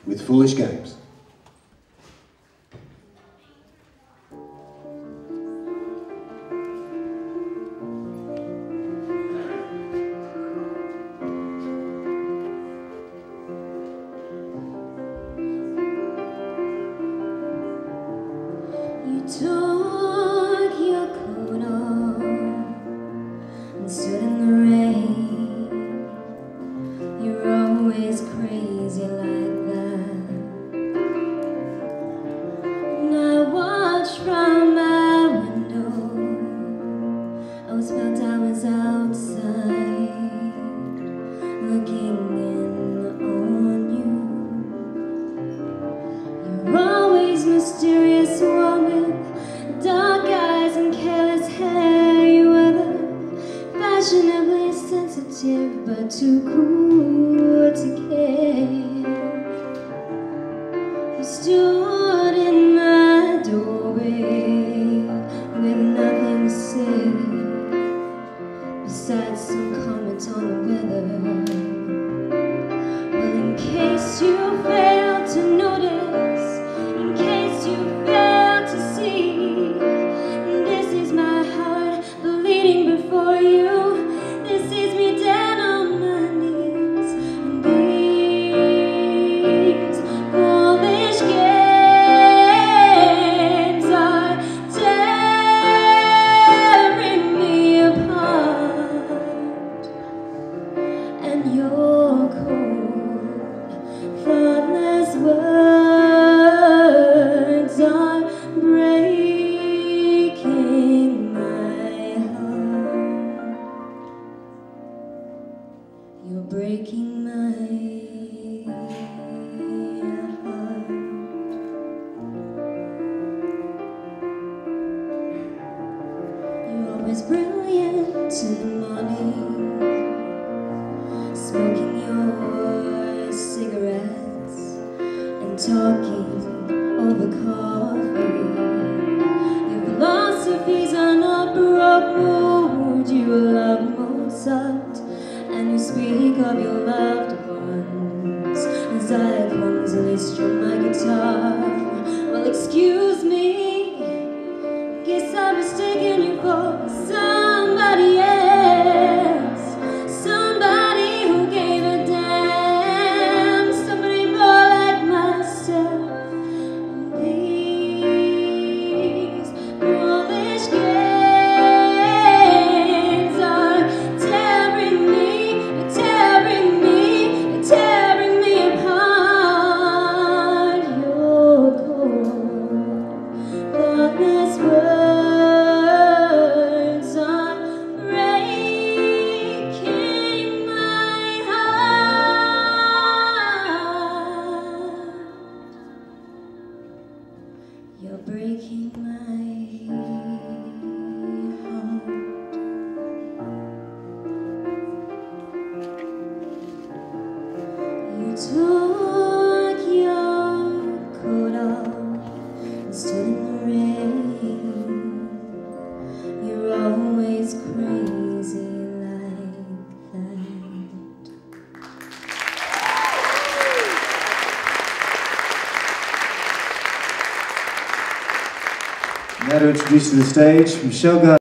with Foolish Games. You took your coat off and stood in the rain. You're always crazy like that. And I watched from my window. I was felt I was outside, looking in on you. You're always mysterious, one with dark eyes and careless hair. You were the fashionably sensitive but too cool to care. You stood in my doorway with nothing to say besides some comments on the weather. Well, in case you failed to notice, in case you failed to see, this is my heart bleeding before you. This is me down on my knees. And these foolish games are tearing me apart. And your cold, thoughtless words are breaking my heart. You're breaking my heart. You're always brilliant in the morning, smoking your cigarettes and talking over coffee. Your philosophies are not baroque mood. You love Mozart and you speak of your loved ones as I clumsily strum my guitar. Well, excuse me, guess I'm mistaken you for somebody else, somebody who gave a damn, somebody more like myself. And these foolish games are tearing me apart. Your cold, thoughtless words are breaking my heart. You're breaking my heart. You took your coat off and stood in the rain. You're always crazy like that. Now to introduce to the stage, Michelle Gunn.